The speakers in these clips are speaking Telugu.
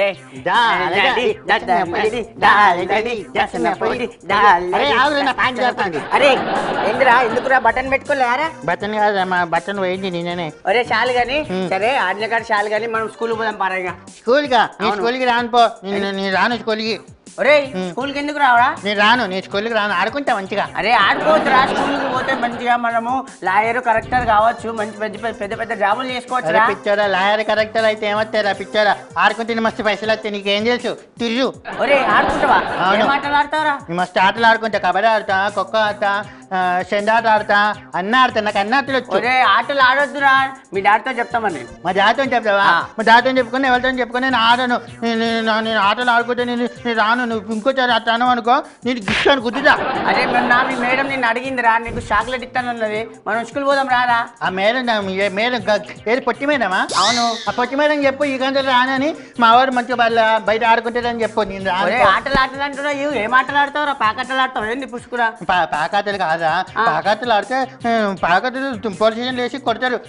అరే ఎందుకురా ఎందుకురా బటన్ పెట్టుకోలేరా? బటన్ కాదు బటన్ పోయింది నేనే. ఒరే చాలు గాని సరే ఆజ్ఞకాడ చాలు గాని మనం స్కూల్ పోదాం పారగా. స్కూల్గా నీ స్కూల్కి రాను పో. నేను రాను స్కూల్కి. ఒరే స్కూల్కి ఎందుకు రావరా? నేను రాను, నేను స్కూల్కి రాను. ఆడుకుంటా మంచిగా. అరే ఆడుకోవచ్చురా, స్కూల్కి పోతే మంచిగా మనము లాయర్ కరెక్టర్ కావచ్చు, మంచి పెద్ద పెద్ద జాబులు చేసుకోవచ్చు. పిచ్చారా లాయర్ కరెక్టర్ అయితే ఏమొస్తారా పిచ్చారా? ఆడుకుంటే మస్తు పైసలు వస్తాయి, నీకేం తెలుసు? తిరుగు. ఒరే ఆడుకుంటావా? ఏం ఆటలు ఆడతావరా? మస్తు ఆటలు ఆడుకుంటా. కబడ్డీ ఆడతా, ఖోఖో ఆడతా, చెండాట ఆడతా, అన్న ఆడతా. నాకు అన్న ఆటలు వచ్చు. ఒరే ఆటలు ఆడొద్దురా, మీ డాక్టర్ చెప్తామని. మా డాక్టర్ చెప్తావా? మా డాక్టర్ చెప్పుకొని ఎవరితో చెప్పుకొని నేను ఆడను. నేను ఆటలు ఆడుకుంటే నేను రాను. నువ్వు ఇంకోసారి అట్టాను అనుకో నేను గిష్టాను గుద్దుతా. అరే మీ మేడం నిన్ను అడిగిందిరా, నీకు చాక్లెట్ ఇస్తానన్నది. మనం స్కూల్ పోదాం రారా? ఆ మేడం ఏది పొట్టి మేడమా? అవును. ఆ పొట్టి మేడం చెప్పు ఈ గంటలు రానని. మా వాడు మంచిగా బయట ఆడుకుంటాడని చెప్పు. నేను ఆటలు అంటున్నావు. ఏం ఆటలు ఆడతావురా? పాకట్టలు ఆడతావు ఏంది పుష్కురా? పాకాటలు కాదా? పాకాటలు ఆడితే పాకాటలు పోలీస్ స్టేషన్ వేసి కొడతారు.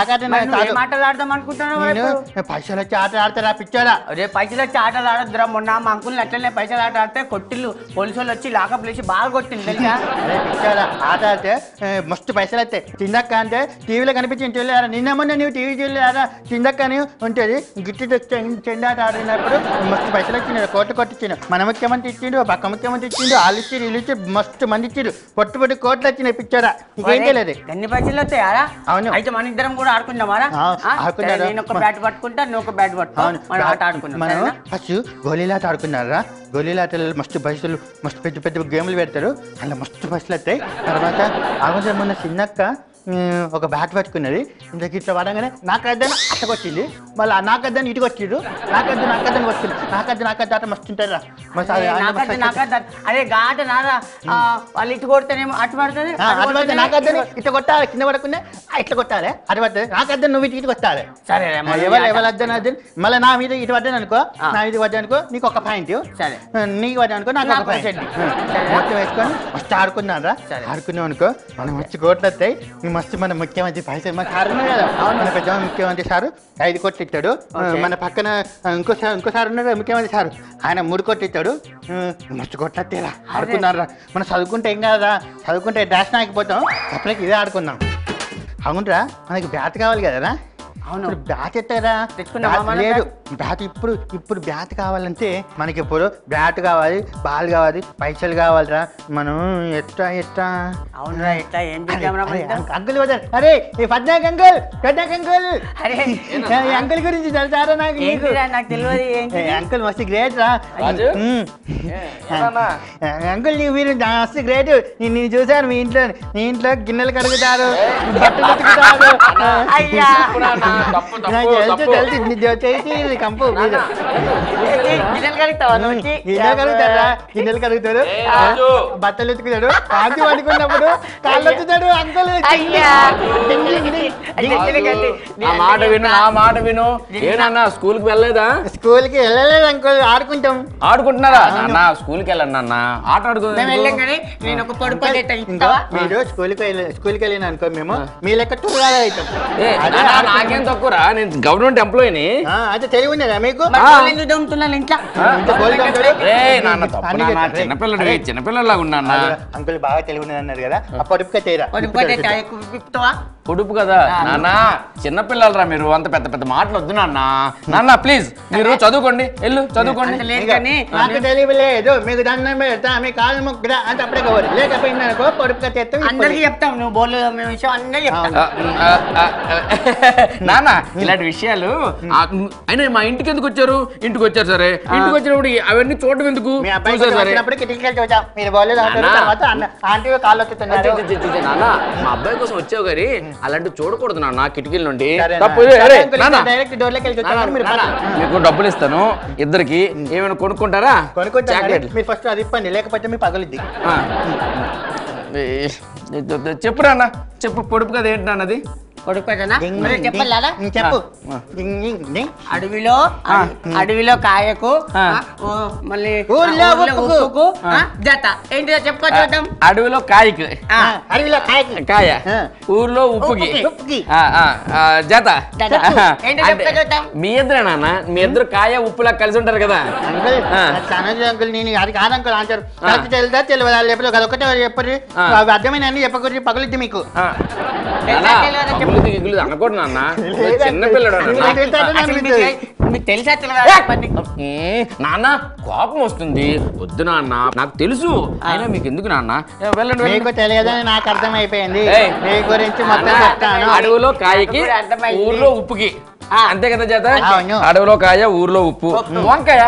ఆటలు ఆడదాం అనుకుంటున్నావు? పైసలు వచ్చి ఆటలు ఆడతారా పిచ్చారా? అరే పైసలు వచ్చి ఆటలు ఆడద్దురా. మొన్న మా అంకుల్ని అట్లనే పైసలు ఆట ఆడితే కొట్టిల్లు, పోలీసు వాళ్ళు వచ్చి లాకప్ లేచి బాగా కొట్టింది తెలుసా? పిచ్చారా ఆట ఆడితే మస్తు పైసలు వస్తాయి. చిందక్క అంటే టీవీలో కనిపించి చూడలేరా? నిన్న మొన్న నువ్వు టీవీ చూడలేరా? చిందక్క అని ఉంటుంది. గిట్టి చెండాట ఆడినప్పుడు మస్తు పైసలు వచ్చినాయి. కొట్టించిండు. మన ముఖ్యమంత్రి ఇచ్చిండు, పక్క ముఖ్యమంత్రి ఇచ్చిండు, వాళ్ళు ఇచ్చి వీళ్ళు ఇచ్చి మస్తు మంది ఇచ్చిండు. పొట్టు కోట్లు వచ్చినాయి పిచ్చారా. ఇంకేం తెలియదు. ఎన్ని పైసలు వస్తాయారా? అవును. అయితే మన ఇద్దరం కూడా ఆడుకుందామారా? నేను ఒక బ్యాట్ పట్టుకుంటా, నువ్వు ఒక బ్యాట్ పట్టుకో. మనం ఆట ఆడుకుందాం. మనం ఫస్ట్ గోళీలాట ఆడుకున్నారా? గోళీలాటలో మస్తు పైసలు మస్తు పెద్ద పెద్ద గేమ్లు పెడతారు. అందులో మస్తు పైసలు వస్తాయి. తర్వాత ఆమె మొన్న చిన్నక్క ఒక బ్యాట్ పట్టుకున్నది. ఇంతకు ఇట్లా పడగానే నాకద్దని అట్టకొచ్చింది. మళ్ళీ నాకద్దని ఇటుకు వచ్చిండు. నాకద్దని వచ్చింది. నాకద్దు ఆట మస్తు ఉంటారా? అదే గాట నారా వాళ్ళు ఇటు కొడితేనేమో అటు పడుతుంది. అటు నాకద్దని ఇట్లా కొట్టాలి, కింద పడకుండా ఇట్లా కొట్టాలి. అటు పడుతుంది. నాకద్దని నువ్వు ఇటు కొట్టాలి. సరే ఎవరు అద్దని మళ్ళీ నా మీద ఇటు పడ్డాను అనుకో, నా ఇది పడ్డానుకో నీకు ఒక పాయింట్. సరే నీకు పడ్డా అనుకో నాకు ఒక పాయింట్. మొత్తం వేసుకొని మస్తు ఆడుకున్నారా? ఆడుకున్నాం అనుకో మనం మస్తు కోట్లు వస్తాయి. మస్తు మన ముఖ్యమంత్రి పైసలు మన సార్ ఉన్నాయి కదా, మన పెద్ద ముఖ్యమంత్రి సారు 5 కోట్లు ఇచ్చాడు. మన పక్కన ఇంకోసారి ఉన్నాడు ముఖ్యమంత్రి సారు, ఆయన 3 కోట్లు ఇచ్చాడు. మస్తు కోట్లు వస్తాయిరా. ఆడుకున్నారా? మనం చదువుకుంటే ఏం కాదా? చదువుకుంటే డాష్ ఆగిపోతాం. అప్పటికి ఇదే ఆడుకుందాం. అవునరా మనకి బ్యాట్ కావాలి కదరా? అవును. బ్యాట్ ఎట్టారా? లేదు బ్యాట్ ఇప్పుడు బ్యాట్ కావాలంటే మనకి ఇప్పుడు బ్యాట్ కావాలి, బాల్ కావాలి, పైసలు కావాలిరా. మనం ఎట్లా అవునరా ఎట్లా ఏం అంకుల్ వద్దారు. అరే ఈ పద్నాక్ అంకుల్ అంకుల్ గురించి తెలుసారా? నాకు తెలియదు. అంకుల్ మస్తు గ్రేట్ రా అంకుల్. మీరు మస్తు గ్రేట్. నేను చూసాను మీ ఇంట్లో గిన్నెలు కడుగుతారు, బట్టలు ఉతుకుతారు. గిన్నెలు కడుగుతాడు, బట్టలు ఉతుకుతాడు, కాంతి పడుకున్నప్పుడు కాళ్ళు వచ్చుతాడు. అంకుల్ మాట విను, ఆ మాట విను. ఏనన్నా స్కూల్ కి వెళ్ళలేదా? స్కూల్ కి వెళ్ళలేదు అంకుల్. ఆడుకుంటున్నారా? నాన్న స్కూల్ కి వెళ్ళండి నాన్న, ఆట ఆడుకుంటాం. మీరు స్కూల్కి వెళ్ళిన అనుకో మేము మీ లెక్క టూర్గా అవుతాం. నాకేం తక్కువరా, నేను గవర్నమెంట్ ఎంప్లాయీని. అయితే తెలివి ఉండదా మీకు? చిన్నపిల్లలాగా ఉన్నా. అంకుల్ బాగా తెలివి ఉన్నది అన్నారు కదా, పొడుపుగా చేయరా? పొడుపు కదా నాన్న, చిన్నపిల్లలరా మీరు. అంత పెద్ద పెద్ద మాటలు వద్దు నాన్న. నాన్న ప్లీజ్ మీరు చదువుకోండి, వెళ్ళు చదువుకోండి. నాకు తెలియలేదు, మీకు దండం పెడతా, మీ కాలు ముగ్గురా అంటే అప్పుడే కావాలి. లేకపోయింది అనుకో పొడుపుగా చేస్తాం. అందరికీ చెప్తాం, నువ్వు బోర్లు విషయం అన్నీ చెప్తాం. నాన్న ఇలాంటి విషయాలు అయినా మా ఇంటికి ఎందుకు వచ్చారు? ఇంటికి వచ్చారు సరే, ఇంటికి వచ్చినప్పుడు అవన్నీ చూడటం ఎందుకు? నాన్న మా అబ్బాయి కోసం వచ్చావు కానీ అలాంటి చూడకూడదు నాన్న కిటికీల నుండి. మీకు డబ్బులు ఇస్తాను ఇద్దరికి, ఏమైనా కొనుక్కుంటారా? మీరు ఫస్ట్ అది ఇప్పండి, లేకపోతే మీ పగలిద్ది. చెప్పు నాన్న, చెప్పు. పొడుపు కదా ఏంటి నాన్నది? కొడుకు పెట్టనా చెప్పాలా చెప్పు అడవిలో కాయకు మళ్ళీ ఉప్పుకు జత ఏంటిదో చెప్పుకో చూద్దాం. అడవిలో కాయకు కాయ ఊర్లో ఉప్పుకి జత. మీ ఇద్దరే నాన్న, మీ ఇద్దరు కాయ ఉప్పులా కలిసి ఉంటారు కదా. అంకుల్ నేను అది కాదు అంకుల్ ఆన్సర్ తెలుదా తెలియదు చెప్పలేదు కదా ఒకటే చెప్పరు అర్థమైన అన్ని చెప్పకూడదు పగులుద్ది మీకు అనకూడదు నాన్న, చిన్నపిల్లడు తెలుసా నాన్న కోపం వస్తుంది వద్దు నాన్న, నాకు తెలుసు అయినా మీకు ఎందుకు నాన్న వెళ్ళండి. మీకు తెలియదని నాకు అర్థమైపోయింది మీ గురించి మొత్తం చెప్తాను. అడవిలో కాయకి ఊర్లో ఉప్పుకి అంతే కదా చేత. అడవిలో కాయ ఊర్లో ఉప్పు వంకాయ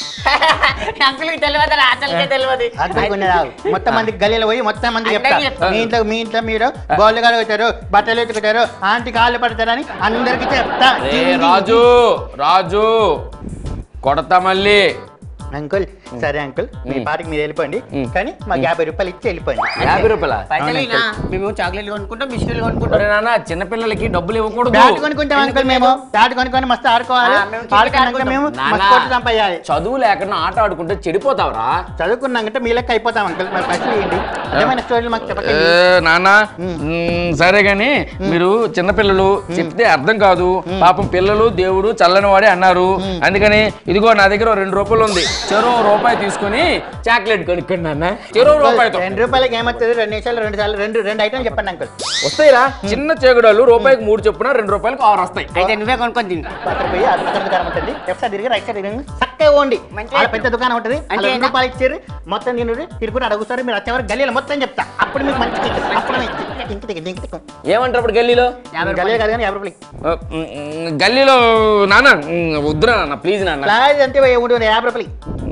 మొత్తం మంది గలీలో పోయి మొత్తం మంది చెప్తారు. మీ ఇంట్లో మీరు బోళ్ళు కలుగుతారు, బట్టలు ఎత్తుకుతారు, ఆంటీ కాళ్ళు పడతారని అందరికి చెప్తా. రాజు కొడతా మళ్ళీ. అంకుల్ సరే అంకుల్ మీ పాటికి మీరు వెళ్ళిపోండి, కానీ మాకు 50 రూపాయలు ఇచ్చి వెళ్ళిపోండి. 50 రూపాయల మేము చాక్లెట్లు కొనుక్కుంటాం, బిస్కెట్లు కొనుక్కుంటాం. నాన్న చిన్నపిల్లలకి డబ్బులు ఇవ్వకూడదు. బ్యాట్ కొనుక్కుంటాం అంకుల్, మేము బ్యాట్ కొనుక్కొని మస్తు ఆడుకోవాలి. మేము సంపాయాలి. చదువు లేకుండా ఆట ఆడుకుంటే చెడిపోతావరా. చదువుకున్నాకంటే మీ లెక్క అయిపోతాం అంకుల్, మాకు పైసలు ఇవ్వండి. ఏమైనా స్టోరీలు మాకు చెప్పండి నాన్న. సరే గాని మీరు చిన్నపిల్లలు చెప్తే అర్థం కాదు, పాపం పిల్లలు దేవుడు చల్లని వాడే అన్నారు. అందుకని ఇదిగో నా దగ్గర 2 రూపాయలు ఉంది, చెరో రూపాయి తీసుకుని చాక్లెట్ కొనుక్కోండి నాన్న. చెరో రూపాయితో 2 రూపాయలకి ఏమవుతుంది? 2 నిమిషాలు 2 ఐటమ్ చెప్పండి అంకుల్. వస్తాయిరా చిన్న చేగుడాలు, రూపాయికి 3 చొప్పున 2 రూపాయలకు 6 వస్తాయి. అయితే నువ్వే కొనుక్కొని తిను. అక్కడ పోయి దుకాణం ఉంటుంది, లెఫ్ట్ సైడ్ తిరిగి రైట్ సైడ్ తిరిగి చక్కగా పోండి. పెద్ద దుకాణం ఉంటుంది, 2 రూపాయలు ఇచ్చారు మొత్తం తిను తిరుగుని అడుగుతారు. మీరు వచ్చేవారు గల్లీలో మొత్తం చెప్తా, అప్పుడు మీకు మంచి ఏమంటారు అప్పుడు గల్లీలో? గల్లీ కాదు కానీ 50 రూపాయలు గల్లీలో నాన్న వద్దురా నాన్న ప్లీజ్ నాన్న. అంటే 50 రూపాయలు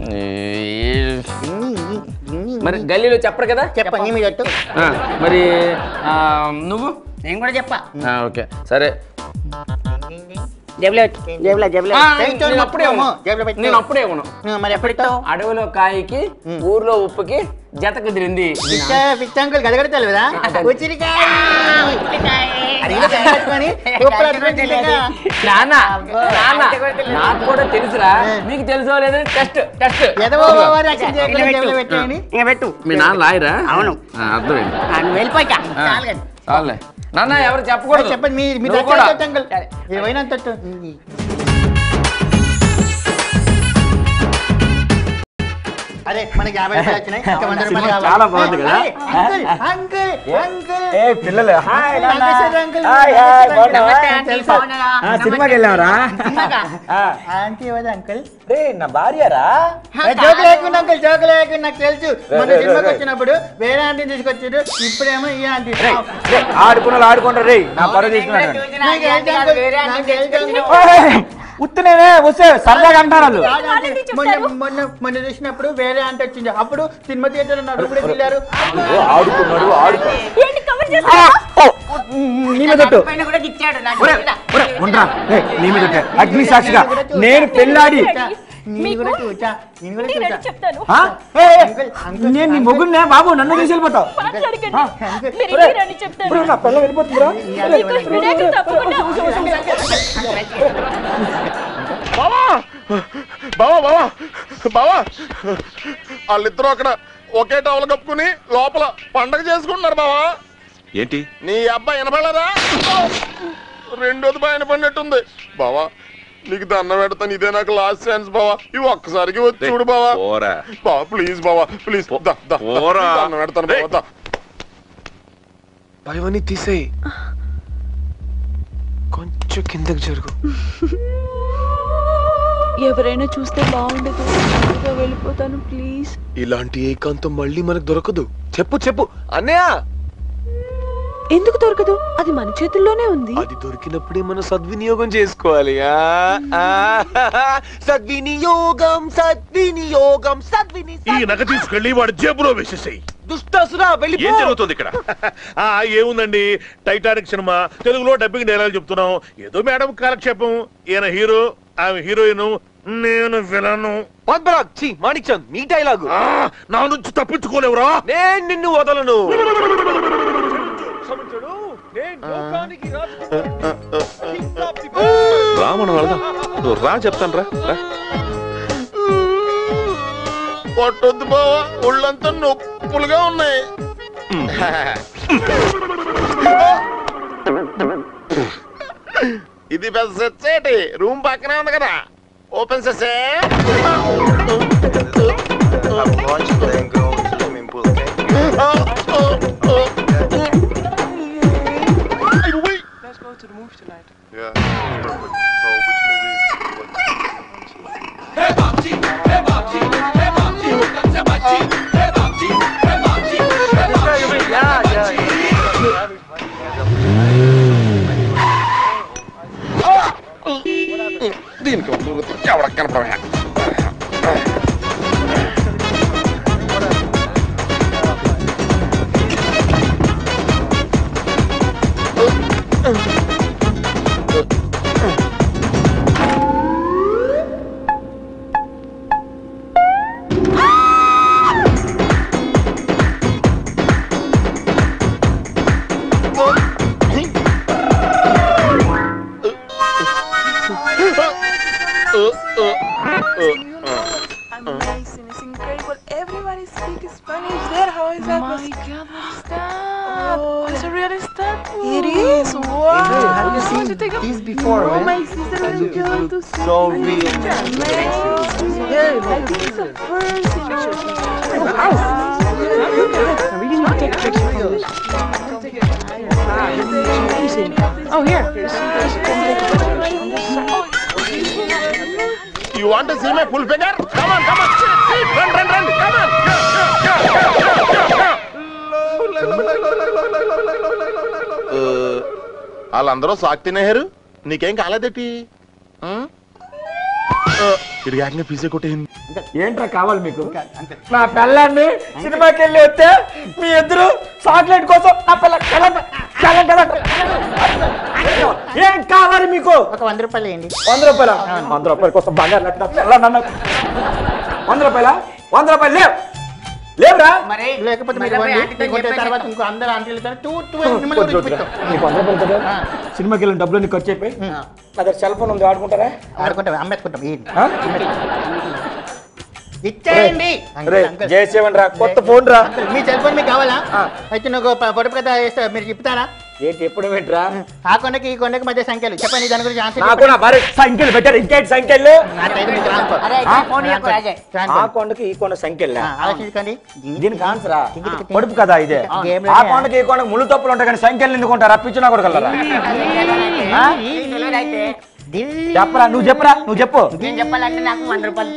మరి గల్లీలో చెప్పరు కదా. చెప్పండి మీరు మరి నువ్వు నేను కూడా చెప్పా. ఓకే సరే నేను అప్పుడే మరి ఎప్పుడు అడవిలో కాయకి ఊర్లో ఉప్పుకి జత కుదిరింది. పిచ్చంకులు గదగడ తెలియదా? నాకు కూడా తెలుసురా, మీకు తెలుసో లేదని టెస్ట్ టెస్ట్. మీ నాన్న లాయరా? అవును అర్థమైంది. వెళ్ళిపోయా చాలే నాన్న, ఎవరు చెప్పకూడదు. చెప్పండి ఏమైనా అరే మనకి 50 రూపాయలు వచ్చినాయి, 100 రూపాయలు చాలా బాగుంది కదా. పిల్లలు సినిమాకి వెళ్ళావరా? ఆంటీ ఎవరు అంకుల్? నా భార్యరా? జోకు లేకుండా అంకుల్, జోకు లేకుండా నాకు తెలుసు. మన సినిమాకి వచ్చినప్పుడు వేరే ఆంటీని తీసుకొచ్చారు, ఇప్పుడేమో ఈ ఆంటీ. ఆడుకున్నారు ఆడుకుంటారు రే, నా పరువు తీసుకున్నాడు. ఉత్తనేనే వస్తే సరదాగా అంటారు. మొన్న చూసినప్పుడు వేరే ఆంటీ వచ్చింది, అప్పుడు సినిమా థియేటర్ అప్పుడు వెళ్ళారు. అగ్ని సాక్షిగా నేను పెళ్ళాడి నేను నీ మొగుడినే బాబు, నన్ను తీసి వెళ్ళిపోతావు. వాళ్ళిద్దరూ అక్కడ ఒకే టవల్ కప్పుకుని లోపల పండగ చేసుకుంటున్నారు బావా. ఏంటి నీ అబ్బాయి వినపడలేదా? రెండోది బాగా వినపడినట్టుంది బావా. నీకు దండం పెడతాను, ఇదే నాకు లాస్ట్ ఛాన్స్ బావా. ఇవి ఒక్కసారికి వచ్చి చూడు బావా. బావా ప్లీజ్ బావా ప్లీజ్, దండం పెడతాను బావా. భయమని తీసేయి, కొంచెం కిందకి జరుగు. ఎవరైనా చూస్తే బాగుండదు, వెళ్ళిపోతాను ప్లీజ్. ఇలాంటి ఏకాంతం మళ్ళీ మనకు దొరకదు. చెప్పు చెప్పు అన్నయ్య. ఎందుకు దొరకదు? అది మన చేతుల్లోనే ఉంది. అది దొరికినప్పుడే మనం సద్వినియోగం చేసుకోవాలి. సద్వినియోగం సద్వినియోగం ఈ నగ తీసుకెళ్ళి వాడి జేబులో వేసేసాయి. దుష్టాసురా వెళ్ళి. ఏం జరుగుతుంది ఇక్కడ? ఏముందండి, టైటానిక్ సినిమా తెలుగులో డబ్బింగ్ డైలాగ్ చెప్తున్నాం. ఏదో మేడం కాలక్షేపం. ఈయన హీరో, ఆమె హీరోయిన్, నేను విలను. మాణిక్ చంద్ నీ డైలాగు. నా నుంచి తప్పించుకోలేవురా. నేను నిన్ను వదలను. రా మనం వెళదాం. నువ్వు రా చెప్తాను రా. కొట్టొద్దు బావా, ఒళ్ళంతా నొప్పులుగా ఉన్నాయి. ఇది పెద్ద సెట్, రూమ్ పక్కనే ఉంది కదా, ఓపెన్ చేసే. To the movie tonight. Yeah, perfect. So which movie? Hey Babji, hey Babji, hey Babji, hey Babji, hey Babji, hey Babji, hey Babji. Yeah. దీనికి ఎవరికి కనపడవా? Amazing, it's incredible. Everybody speaks Spanish there. How is that? My God, what is that? Oh, it's a real statue. It is. Wow. Have you seen this before, Oh, man? my sister will go to see. So real. Amazing. I think it's the first in our house. We didn't take pictures of this. Amazing. Oh, here. You want to see my full figure? Come on. Run. Come on. వాళ్ళందరూ సాక్ తినేహారు, నీకేం కాలేదేటి? ఇది ఏకంగా పిజ్జా కొట్టేసింది. ఏంట్రా కావాలి మీకు? నా పిల్లాన్ని సినిమాకి వెళ్ళి వస్తే మీ ఇద్దరు చాక్లెట్ కోసం నా పిల్ల ఏం కావాలి మీకు? ఒక 100 రూపాయలు వేయండి. 100 రూపాయల? 100 రూపాయల కోసం బంగారు నట్టు 100 రూపాయల? 100 రూపాయలు లేవురా? మరి లేకపోతే మీరు తర్వాత ఇంకో అందరూ ఆంటీలతో నీకు 100 రూపాయలు కదా, సినిమాకి వెళ్ళిన డబ్బులు నీకు ఖర్చు అయిపోయి నా దగ్గర సెల్ ఫోన్ ఉంది, ఆడుకుంటారా? ఆడుకుంటాం, అమ్మేసుకుంటాం. ఇచ్చేయండి. జయసేవన్ రా, కొత్త ఫోన్ రా. మీ సెల్ ఫోన్ మీకు కావాలా? అయితే నువ్వు పొడుపు కథ మీరు చెప్తారా? ఏంటి ఎప్పుడు పెట్టరా? ఆ కొండకి ఈ కొండకి మధ్య సంఖ్యలు చెప్పండి, దాని గురించి ఆన్సర్ నాకు నా భార్య సంఖ్యలు పెట్టారు, ఇంకేంటి సంఖ్యలు? ఆ కొండకి ఈ కొండ సంఖ్యలు ఆలోచించండి. దీనికి ఆన్సరా పొడుపు కదా ఇదే. ఆ కొండకి ఈ కొండకి ముళ్ళు తప్పులు ఉంటాయి కానీ సంఖ్యలు ఎందుకుంటారా? పిచ్చిన కూడా కలరా? చెప్పరా, నువ్వు చెప్పు. నేను చెప్పాలంటే నాకు 100 రూపాయలు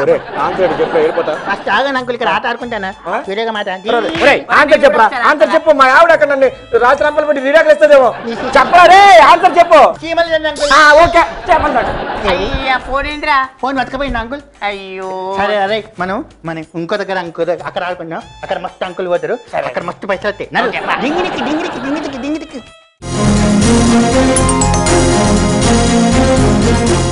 ఫస్ట్ ఆగండి అంకుల్, ఇక్కడ ఆట ఆడుకుంటానా? వీడియోగా మాట ఆన్సర్ చెప్పరా, ఆన్సర్ చెప్పు. మా ఆవిడ అక్కడ నన్ను రాత్రి రంపలు పెట్టి విడాకులు ఇస్తుందేమో. చెప్పరా రే, ఆన్సర్ చెప్పు. ఓకే చెప్పండి. ఫోన్ ఏంద్రా? ఫోన్ మర్చిపోయింది అంకుల్. అయ్యో సరే అరే, మనం ఇంకో దగ్గర అక్కడ ఆడుకుందాం. అక్కడ మస్తు అంకుల్ పోతారు, అక్కడ మస్తు పైసలు వస్తాయి. డింగిరికి